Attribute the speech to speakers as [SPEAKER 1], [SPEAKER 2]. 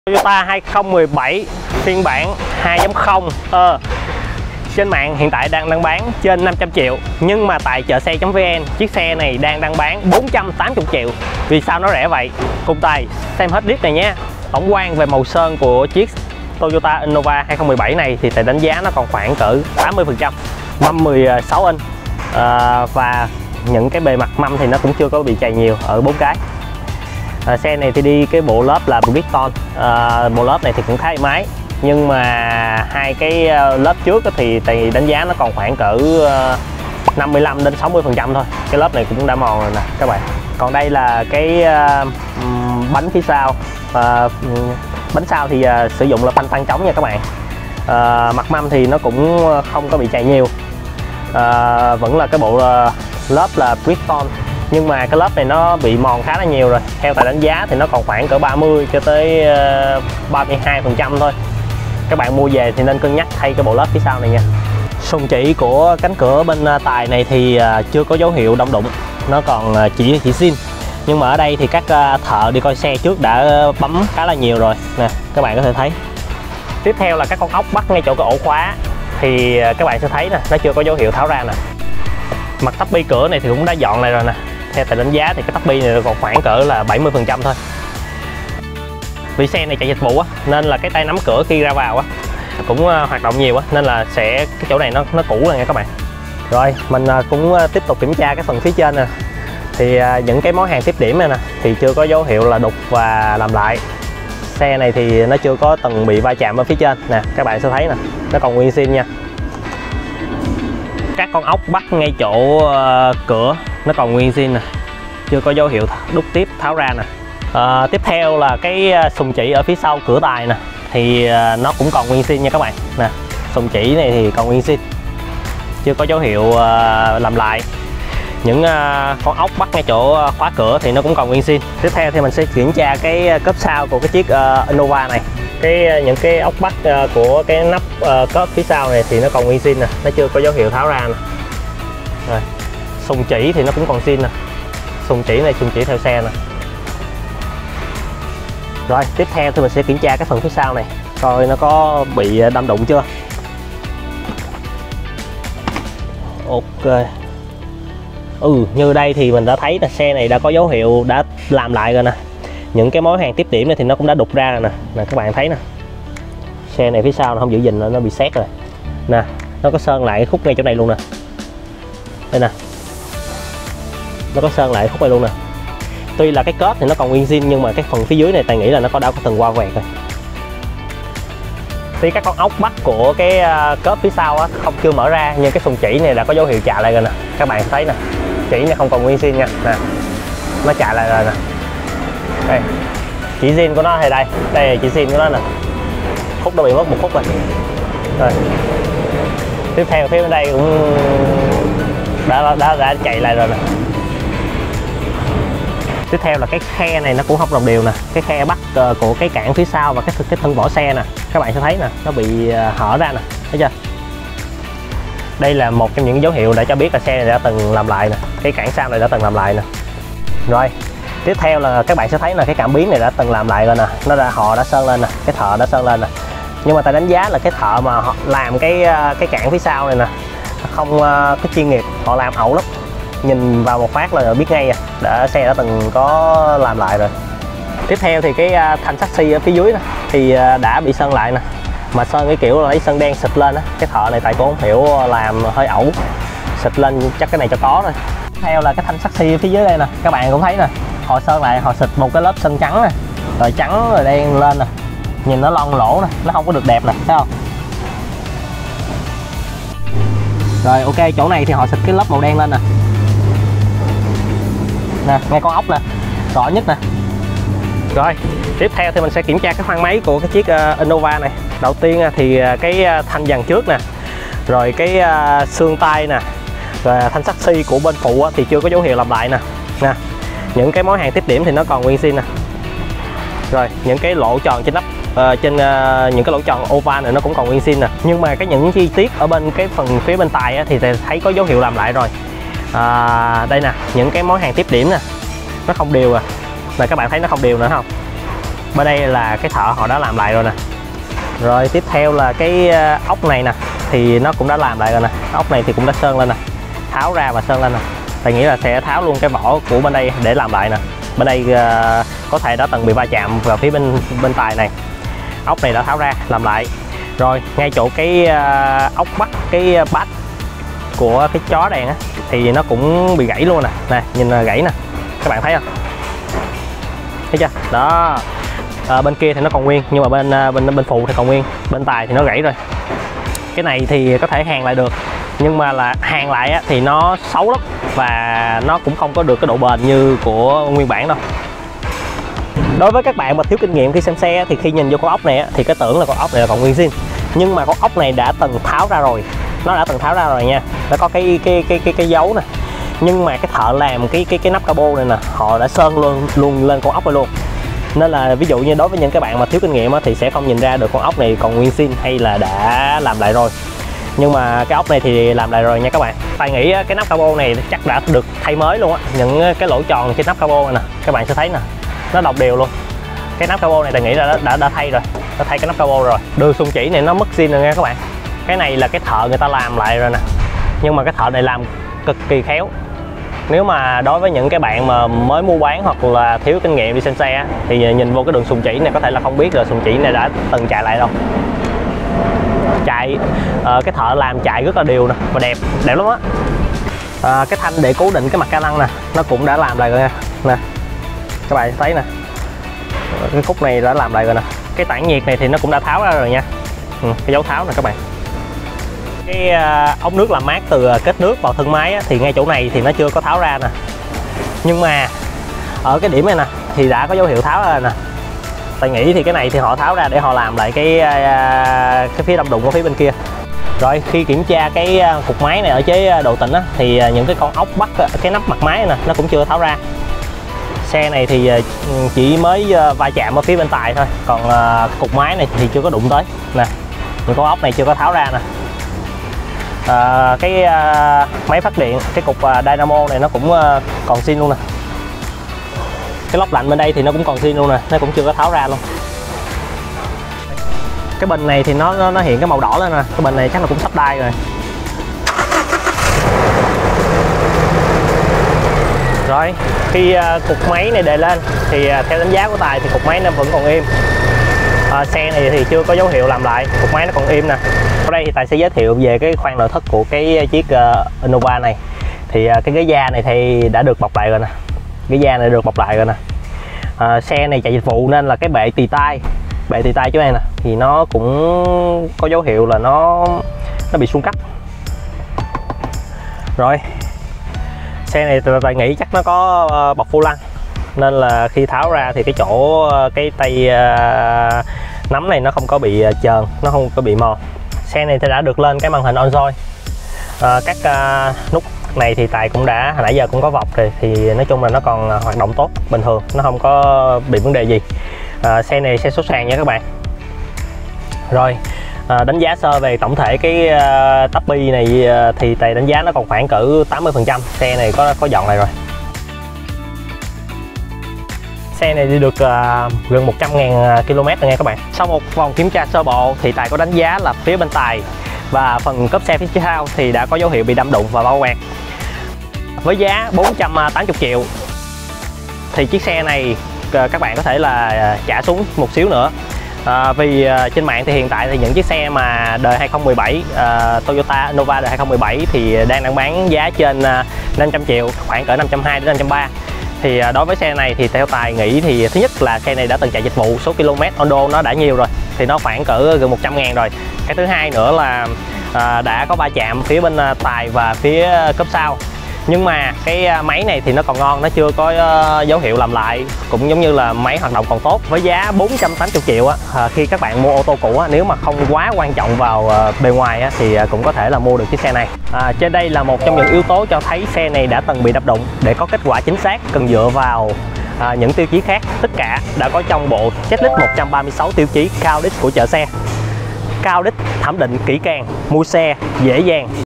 [SPEAKER 1] Toyota 2017 phiên bản 2.0 trên mạng hiện tại đang bán trên 500 triệu, nhưng mà tại chợ xe.vn chiếc xe này đang bán 480 triệu. Vì sao nó rẻ vậy? Cùng Tài xem hết clip này nhé. Tổng quan về màu sơn của chiếc Toyota Innova 2017 này thì Tài đánh giá nó còn khoảng cỡ 80%, mâm 16 inch và những cái bề mặt mâm thì nó cũng chưa có bị chày nhiều ở 4 cái. Xe này thì đi cái bộ lớp là Bridgestone, bộ lớp này thì cũng khá êm ái, nhưng mà hai cái lớp trước thì đánh giá nó còn khoảng cỡ 55 đến 60% thôi. Cái lớp này cũng đã mòn rồi nè các bạn. Còn đây là cái bánh phía sau. Bánh sau thì sử dụng là phanh tăng trống nha các bạn. Mặt mâm thì nó cũng không có bị chày nhiều, vẫn là cái bộ lớp là Bridgestone, nhưng mà cái lớp này nó bị mòn khá là nhiều rồi. Theo Tài đánh giá thì nó còn khoảng cỡ 30 cho tới 32% thôi. Các bạn mua về thì nên cân nhắc thay cái bộ lớp phía sau này nha. Sùng chỉ của cánh cửa bên Tài này thì chưa có dấu hiệu động đụng, nó còn chỉ zin. Nhưng mà ở đây thì các thợ đi coi xe trước đã bấm khá là nhiều rồi nè, các bạn có thể thấy. Tiếp theo là các con ốc bắt ngay chỗ cái ổ khóa thì các bạn sẽ thấy nè, nó chưa có dấu hiệu tháo ra nè. Mặt tắp bi cửa này thì cũng đã dọn lại rồi nè. Theo Tài đánh giá thì cái tắp bi này còn khoảng cỡ là 70% thôi. Vì xe này chạy dịch vụ á, nên là cái tay nắm cửa khi ra vào á cũng hoạt động nhiều á, nên là cái chỗ này nó cũ rồi nha các bạn. Rồi mình cũng tiếp tục kiểm tra cái phần phía trên nè. Thì những cái mối hàng tiếp điểm này nè thì chưa có dấu hiệu là đục và làm lại. Xe này thì nó chưa có từng bị va chạm ở phía trên nè, các bạn sẽ thấy nè, nó còn nguyên zin nha. Các con ốc bắt ngay chỗ cửa nó còn nguyên zin nè, chưa có dấu hiệu đúc tiếp tháo ra nè. Tiếp theo là cái sùng chỉ ở phía sau cửa Tài nè, thì nó cũng còn nguyên zin nha các bạn nè. Sùng chỉ này thì còn nguyên zin, chưa có dấu hiệu làm lại. Những con ốc bắt ngay chỗ khóa cửa thì nó cũng còn nguyên zin. Tiếp theo thì mình sẽ kiểm tra cái cốp sau của cái chiếc Innova này. Những cái ốc bắt của cái nắp cốp phía sau này thì nó còn nguyên zin nè, nó chưa có dấu hiệu tháo ra nè. Rồi. Sùng chỉ thì nó cũng còn zin nè. Sùng chỉ này, sùng chỉ theo xe nè. Rồi tiếp theo thì mình sẽ kiểm tra cái phần phía sau này, coi nó có bị đâm đụng chưa. Ok. Như đây thì mình đã thấy là xe này đã có dấu hiệu đã làm lại rồi nè. Những cái mối hàng tiếp điểm này thì nó cũng đã đục ra rồi nè. Các bạn thấy nè, xe này phía sau nó không giữ gìn, nó bị sét rồi nè. Nó có sơn lại khúc ngay chỗ này luôn nè, đây nè, nó có sơn lại khúc này luôn nè. Tuy là cái cốp thì nó còn nguyên zin, nhưng mà cái phần phía dưới này Tài nghĩ là nó đã có từng qua quẹt rồi. Tuy các con ốc bắt của cái cốp phía sau á chưa mở ra, nhưng cái sùng chỉ này đã có dấu hiệu chà lại rồi nè. Các bạn thấy nè, chỉ này không còn nguyên zin nha nè, nó chà lại rồi nè. Đây, chỉ zin của nó thì đây là chỉ zin của nó nè, khúc nó bị mất một khúc rồi. Rồi tiếp theo phía bên đây cũng đã chạy lại rồi nè. Tiếp theo là cái khe này nó cũng không đồng đều nè, cái khe bắt của cái cản phía sau và cái thân vỏ xe nè, các bạn sẽ thấy nè, nó bị hở ra nè, thấy chưa? Đây là một trong những dấu hiệu để cho biết là xe này đã từng làm lại nè, cái cản sau này đã từng làm lại nè. Rồi tiếp theo là các bạn sẽ thấy là cái cảm biến này đã từng làm lại rồi nè, họ đã sơn lên nè, cái thợ đã sơn lên nè. Nhưng mà Tài đánh giá là cái thợ mà họ làm cái cản phía sau này nè không có chuyên nghiệp, họ làm ẩu lắm, nhìn vào một phát là biết ngay à, xe đã từng có làm lại rồi. Tiếp theo thì cái thanh saxi ở phía dưới nè thì đã bị sơn lại nè, mà sơn cái kiểu là lấy sơn đen xịt lên á. Cái thợ này Tài cũng không hiểu, làm hơi ẩu, xịt lên chắc cái này cho có thôi. Tiếp theo là cái thanh saxi ở phía dưới đây nè, các bạn cũng thấy nè, họ sơn lại, họ xịt một cái lớp sơn trắng nè, rồi trắng rồi đen lên nè, nhìn nó lon lỗ nè, nó không có được đẹp nè, thấy không? Rồi ok, chỗ này thì họ xịt cái lớp màu đen lên nè, ngay con ốc nè, rõ nhất nè. Rồi tiếp theo thì mình sẽ kiểm tra cái khoang máy của cái chiếc Innova này. Đầu tiên thì cái thanh dàn trước nè, rồi cái xương tay nè, rồi thanh saxi của bên phụ thì chưa có dấu hiệu làm lại nè. Những cái mối hàng tiếp điểm thì nó còn nguyên zin nè. Rồi những cái lỗ tròn trên nắp, trên những cái lỗ tròn oval này nó cũng còn nguyên zin nè. Nhưng mà những chi tiết ở bên cái phần phía bên tài thì thấy có dấu hiệu làm lại rồi. Đây nè, những cái mối hàng tiếp điểm nè, nó không đều à. Này các bạn thấy nó không đều nữa không? Bên đây là cái thợ họ đã làm lại rồi nè. Rồi tiếp theo là cái ốc này nè, thì nó cũng đã làm lại rồi nè. Ốc này thì cũng đã sơn lên nè, tháo ra và sơn lên nè. Thầy nghĩ là sẽ tháo luôn cái vỏ của bên đây để làm lại nè. Bên đây có thể đã từng bị va chạm vào phía bên tài này. Ốc này đã tháo ra làm lại. Rồi ngay chỗ cái ốc bắt cái bát của cái chó đèn á, thì nó cũng bị gãy luôn nè. Nè nhìn là gãy nè, các bạn thấy không? Thấy chưa? Đó. Bên kia thì nó còn nguyên, nhưng mà bên phụ thì còn nguyên, bên tài thì nó gãy rồi. Cái này thì có thể hàn lại được, nhưng mà là hàn lại á, thì nó xấu lắm và nó cũng không có được cái độ bền như của nguyên bản đâu. Đối với các bạn mà thiếu kinh nghiệm khi xem xe thì khi nhìn vô con ốc này á, thì cái tưởng là con ốc này là còn nguyên zin, nhưng mà con ốc này đã từng tháo ra rồi, nó đã từng tháo ra rồi nha. Nó có cái dấu nè, nhưng mà cái thợ làm cái nắp cabo này nè, họ đã sơn luôn lên con ốc này luôn. Nên là ví dụ như đối với những cái bạn mà thiếu kinh nghiệm á, thì sẽ không nhìn ra được con ốc này còn nguyên zin hay là đã làm lại rồi. Nhưng mà cái ốc này thì làm lại rồi nha các bạn. Tài nghĩ cái nắp cabo này chắc đã được thay mới luôn á. Những cái lỗ tròn trên nắp cabo này nè, các bạn sẽ thấy nè, nó đồng đều luôn. Cái nắp cabo này Tài nghĩ là đã thay rồi, đã thay cái nắp cabo rồi. Đường xung chỉ này nó mất zin rồi nha các bạn. Cái này là cái thợ người ta làm lại rồi nè, nhưng mà cái thợ này làm cực kỳ khéo. Nếu mà đối với những cái bạn mà mới mua bán hoặc là thiếu kinh nghiệm đi xem xe thì nhìn vô cái đường xung chỉ này có thể là không biết là xung chỉ này đã từng chạy lại đâu. Chạy cái thợ làm chạy rất là đều nè và đẹp lắm á. Cái thanh để cố định cái mặt ca lăng nè, nó cũng đã làm lại rồi nha. Nè các bạn thấy nè, cái khúc này đã làm lại rồi nè. Cái tản nhiệt này thì nó cũng đã tháo ra rồi nha. Cái dấu tháo nè các bạn. Cái ống nước làm mát từ kết nước vào thân máy á, thì ngay chỗ này thì nó chưa có tháo ra nè, nhưng mà ở cái điểm này nè thì đã có dấu hiệu tháo ra nè. Tài nghĩ thì cái này thì họ tháo ra để họ làm lại cái phía đâm đụng ở phía bên kia. Rồi khi kiểm tra cái cục máy này ở chế độ tĩnh á, thì những cái con ốc bắt cái nắp mặt máy nè nó cũng chưa tháo ra. Xe này thì chỉ mới va chạm ở phía bên tài thôi, còn cục máy này thì chưa có đụng tới nè. Những con ốc này chưa có tháo ra nè. Cái máy phát điện, cái cục dynamo này nó cũng còn zin luôn nè. Cái lốc lạnh bên đây thì nó cũng còn zin luôn nè, nó cũng chưa có tháo ra luôn. Cái bình này thì nó hiện cái màu đỏ lên nè, cái bình này chắc là cũng sắp đai rồi. Rồi khi cục máy này đề lên thì theo đánh giá của Tài thì cục máy nó vẫn còn im. Xe này thì chưa có dấu hiệu làm lại, cục máy nó còn im nè. Ở đây thì Tài sẽ giới thiệu về cái khoang nội thất của cái chiếc Innova này. Thì cái ghế da này thì đã được bọc lại rồi nè, ghế da này được bọc lại rồi nè. Xe này chạy dịch vụ nên là cái bệ tì tay chỗ này nè thì nó cũng có dấu hiệu là nó bị xuống cấp. Rồi xe này Tài nghĩ chắc nó có bọc vô lăng, nên là khi tháo ra thì cái chỗ cái tay nắm này nó không có bị chờn, nó không có bị mòn. Xe này thì đã được lên cái màn hình Android. Các nút này thì Tài cũng đã hồi nãy giờ cũng có vọc rồi, thì nói chung là nó còn hoạt động tốt bình thường, nó không có bị vấn đề gì. Xe này xe số sàn nha các bạn. Rồi đánh giá sơ về tổng thể cái Tappy này thì Tài đánh giá nó còn khoảng cỡ 80%. Xe này có dọn lại rồi. Xe này đi được gần 100.000 km rồi nha các bạn. Sau một vòng kiểm tra sơ bộ thì Tài có đánh giá là phía bên Tài và phần cốp xe phía sau thì đã có dấu hiệu bị đâm đụng và bao quẹt. Với giá 480 triệu thì chiếc xe này các bạn có thể là trả xuống một xíu nữa. Vì trên mạng thì hiện tại thì những chiếc xe mà đời 2017 Toyota Innova đời 2017 thì đang bán giá trên 500 triệu, khoảng cỡ 520 đến 530. Thì đối với xe này thì theo Tài nghĩ thì thứ nhất là xe này đã từng chạy dịch vụ, số km on road nó đã nhiều rồi thì nó khoảng cỡ gần 100.000 rồi. Cái thứ hai nữa là đã có va chạm phía bên Tài và phía cốp sau, nhưng mà cái máy này thì nó còn ngon, nó chưa có dấu hiệu làm lại, cũng giống như là máy hoạt động còn tốt. Với giá 480 triệu á, khi các bạn mua ô tô cũ á, nếu mà không quá quan trọng vào bề ngoài á, thì cũng có thể là mua được chiếc xe này. Trên đây là một trong những yếu tố cho thấy xe này đã từng bị đập đụng. Để có kết quả chính xác cần dựa vào những tiêu chí khác, tất cả đã có trong bộ checklist 136 tiêu chí cao đích của chợ xe. Cao đích thẩm định kỹ càng, mua xe dễ dàng.